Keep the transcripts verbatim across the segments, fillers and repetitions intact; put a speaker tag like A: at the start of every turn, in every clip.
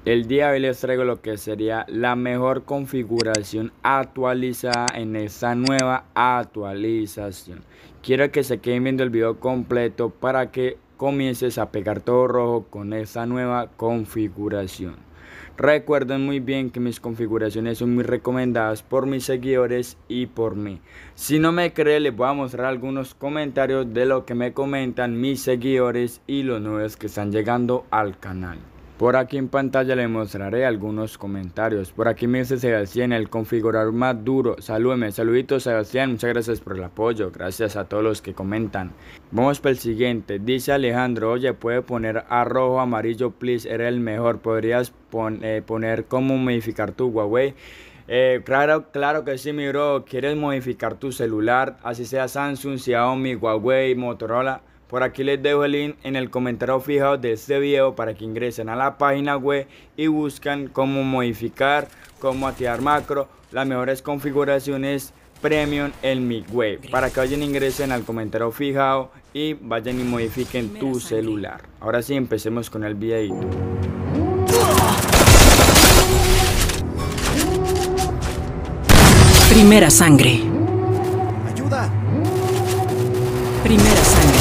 A: El día de hoy les traigo lo que sería la mejor configuración actualizada en esta nueva actualización. Quiero que se queden viendo el video completo para que comiences a pegar todo rojo con esta nueva configuración. Recuerden muy bien que mis configuraciones son muy recomendadas por mis seguidores y por mí. Si no me cree, les voy a mostrar algunos comentarios de lo que me comentan mis seguidores y los nuevos que están llegando al canal. Por aquí en pantalla les mostraré algunos comentarios. Por aquí me dice Sebastián, el configurador más duro. Salúdeme, saluditos Sebastián, muchas gracias por el apoyo. Gracias a todos los que comentan. Vamos para el siguiente. Dice Alejandro, oye, puede poner a rojo, amarillo, please, era el mejor. Podrías pon, eh, poner cómo modificar tu Huawei. Eh, claro, claro que sí, mi bro. ¿Quieres modificar tu celular? Así sea Samsung, Xiaomi, Huawei, Motorola. Por aquí les dejo el link en el comentario fijado de este video para que ingresen a la página web y buscan cómo modificar, cómo activar macro, las mejores configuraciones premium en mi web. Para que vayan ingresen al comentario fijado y vayan y modifiquen tu celular. Ahora sí, empecemos con el videito.
B: Primera sangre.
C: ¡Ayuda!
B: Primera sangre.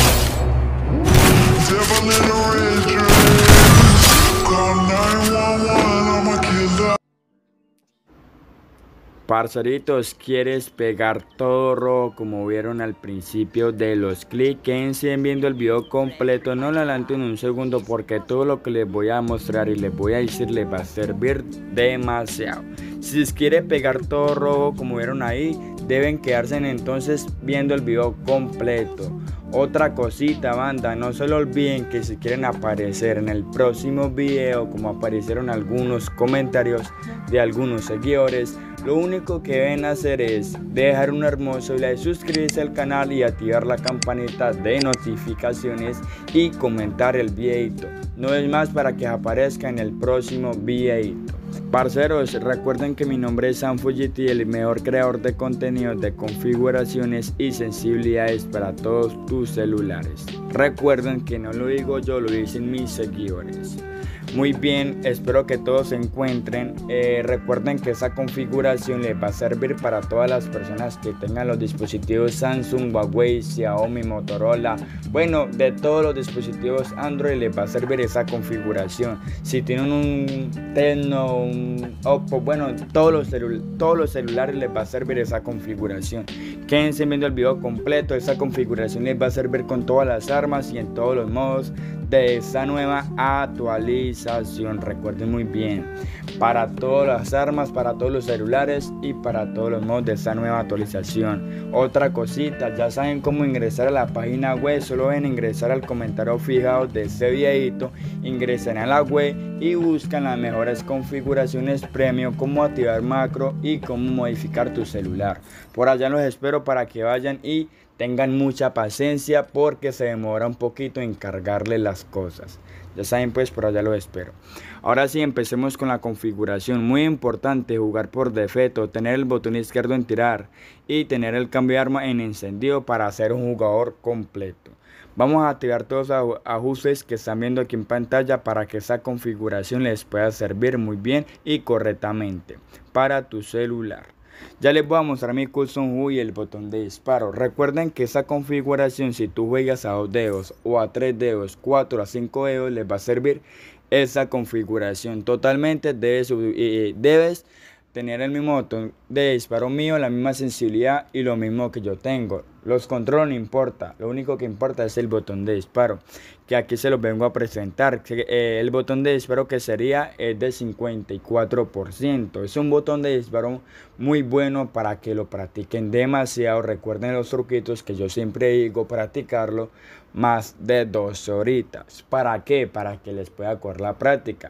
A: Parceritos, ¿quieres pegar todo rojo como vieron al principio de los clics? Quédense viendo el video completo, no lo adelanto en un segundo porque todo lo que les voy a mostrar y les voy a decir les va a servir demasiado. Si quieren pegar todo rojo como vieron ahí, deben quedarse entonces viendo el video completo. Otra cosita, banda, no se lo olviden que si quieren aparecer en el próximo video como aparecieron algunos comentarios de algunos seguidores, lo único que deben hacer es dejar un hermoso like, suscribirse al canal y activar la campanita de notificaciones y comentar el videito. No es más para que aparezca en el próximo videito. Parceros, recuerden que mi nombre es Sanfujiti, el mejor creador de contenidos de configuraciones y sensibilidades para todos tus celulares. Recuerden que no lo digo yo, lo dicen mis seguidores. Muy bien, espero que todos se encuentren. Eh, recuerden que esa configuración les va a servir para todas las personas que tengan los dispositivos Samsung, Huawei, Xiaomi, Motorola. Bueno, de todos los dispositivos Android les va a servir esa configuración. Si tienen un Tecno, un Oppo, bueno, todos los, celu todos los celulares les va a servir esa configuración. Quédense viendo el video completo. Esa configuración les va a servir con todas las armas y en todos los modos de esta nueva actualización. Recuerden muy bien, para todas las armas, para todos los celulares y para todos los modos de esta nueva actualización. Otra cosita, ya saben cómo ingresar a la página web, solo deben ingresar al comentario fijado de este videito, ingresen a la web y buscan las mejores configuraciones premium, cómo activar macro y cómo modificar tu celular. Por allá los espero para que vayan y tengan mucha paciencia porque se demora un poquito en cargarle las cosas. Ya saben, pues por allá lo espero. Ahora sí, empecemos con la configuración. Muy importante, jugar por defecto, tener el botón izquierdo en tirar y tener el cambio de arma en encendido para ser un jugador completo. Vamos a activar todos los ajustes que están viendo aquí en pantalla para que esa configuración les pueda servir muy bien y correctamente para tu celular. Ya les voy a mostrar mi custom U I y el botón de disparo. Recuerden que esa configuración, si tú juegas a dos dedos o a tres dedos, cuatro a cinco dedos, les va a servir esa configuración. Totalmente debes, eh, debes tener el mismo botón de disparo mío, la misma sensibilidad y lo mismo que yo tengo. Los controles no importa, lo único que importa es el botón de disparo, que aquí se los vengo a presentar. Eh, el botón de disparo que sería es de cincuenta y cuatro por ciento. Es un botón de disparo muy bueno para que lo practiquen demasiado. Recuerden los truquitos que yo siempre digo, practicarlo más de dos horitas. ¿Para qué? Para que les pueda correr la práctica.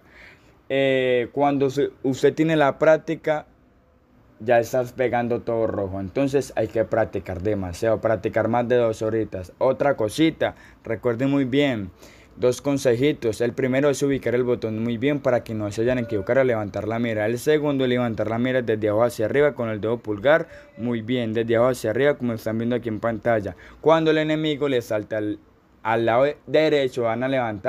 A: Eh, cuando se, usted tiene la práctica, ya estás pegando todo rojo, entonces hay que practicar demasiado, practicar más de dos horitas. Otra cosita, recuerden muy bien, dos consejitos. El primero es ubicar el botón muy bien para que no se vayan a equivocar al levantar la mira. El segundo es levantar la mira desde abajo hacia arriba con el dedo pulgar, muy bien, desde abajo hacia arriba como están viendo aquí en pantalla. Cuando el enemigo le salta al, al lado derecho, van a levantar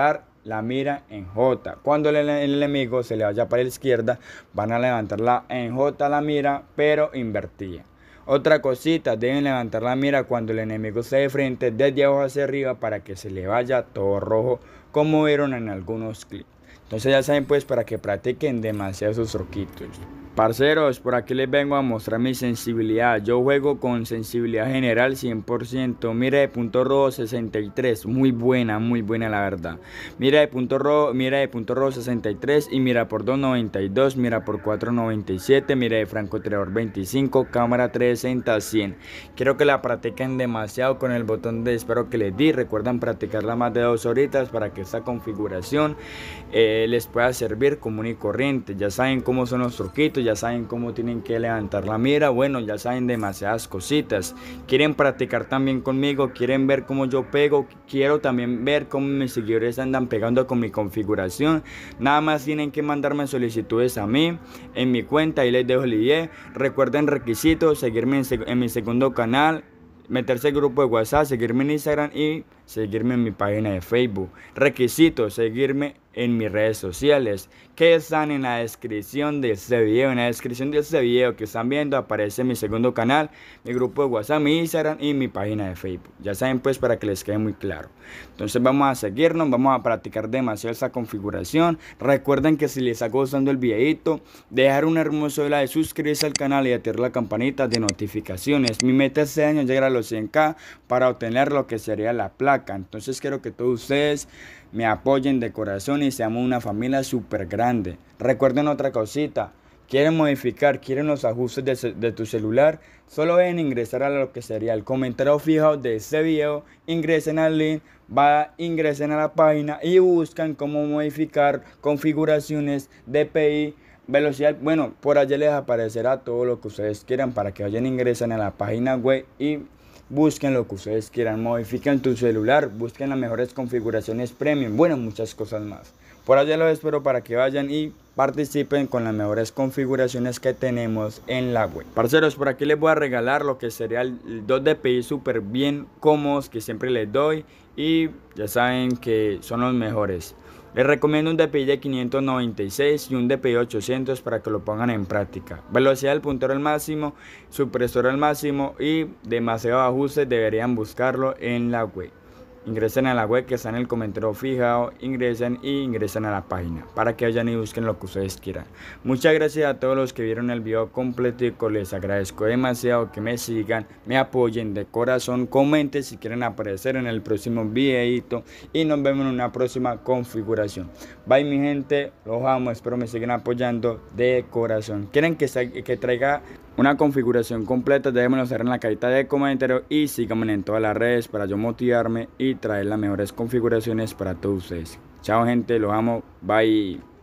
A: la mira en J. Cuando el, el enemigo se le vaya para la izquierda, van a levantarla en J la mira, pero invertida. Otra cosita, deben levantar la mira cuando el enemigo esté de frente, desde abajo hacia arriba, para que se le vaya todo rojo, como vieron en algunos clips. Entonces ya saben, pues, para que practiquen demasiado sus truquitos. Parceros, por aquí les vengo a mostrar mi sensibilidad. Yo juego con sensibilidad general cien por ciento. Mira de punto rojo sesenta y tres. Muy buena, muy buena la verdad. Mira de punto rojo, mira de punto rojo sesenta y tres. Y mira por dos noventa y dos. Mira por cuatro noventa y siete. Mira de francotirador veinticinco. Cámara trescientos sesenta cien. Quiero que la practiquen demasiado con el botón de espero que les di. Recuerden practicarla más de dos horitas para que esta configuración eh, les pueda servir común y corriente. Ya saben cómo son los truquitos. Ya saben cómo tienen que levantar la mira. Bueno, ya saben demasiadas cositas. Quieren practicar también conmigo. Quieren ver cómo yo pego. Quiero también ver cómo mis seguidores andan pegando con mi configuración. Nada más tienen que mandarme solicitudes a mí en mi cuenta y les dejo el I D. Recuerden requisitos: seguirme en, en mi segundo canal, meterse al grupo de WhatsApp, seguirme en Instagram y seguirme en mi página de Facebook. Requisitos: seguirme en mis redes sociales, que están en la descripción de este video. En la descripción de este video que están viendo aparece mi segundo canal, mi grupo de WhatsApp, mi Instagram y mi página de Facebook. Ya saben, pues, para que les quede muy claro. Entonces vamos a seguirnos, vamos a practicar demasiado esta configuración. Recuerden que si les está gustando el videito, dejar un hermoso like, suscribirse al canal y activar la campanita de notificaciones. Mi meta este año es llegar a los cien K para obtener lo que sería la placa. Entonces quiero que todos ustedes me apoyen de corazón y seamos una familia súper grande. Recuerden otra cosita: quieren modificar, quieren los ajustes de, de tu celular, solo deben ingresar a lo que sería el comentario fijo de este video, ingresen al link, va, ingresen a la página y buscan cómo modificar configuraciones, D P I, velocidad. Bueno, por allá les aparecerá todo lo que ustedes quieran para que vayan, ingresen a la página web y busquen lo que ustedes quieran. Modifiquen tu celular, busquen las mejores configuraciones premium, bueno, muchas cosas más. Por allá los espero para que vayan y participen con las mejores configuraciones que tenemos en la web. Parceros, por aquí les voy a regalar lo que sería el dos D P I súper bien cómodos que siempre les doy y ya saben que son los mejores. Les recomiendo un D P I de quinientos noventa y seis y un D P I ochocientos para que lo pongan en práctica. Velocidad del puntero al máximo, supresor al máximo y demasiado ajustes deberían buscarlo en la web. Ingresen a la web que está en el comentario fijado, ingresen y ingresen a la página para que vayan y busquen lo que ustedes quieran. Muchas gracias a todos los que vieron el video completico, les agradezco demasiado que me sigan, me apoyen de corazón, comenten si quieren aparecer en el próximo videito y nos vemos en una próxima configuración. Bye mi gente, los amo, espero me sigan apoyando de corazón. ¿Quieren que, que traiga una configuración completa? Déjenmelo saber en la cajita de comentarios y síganme en todas las redes para yo motivarme y traer las mejores configuraciones para todos ustedes. Chao gente, los amo, bye.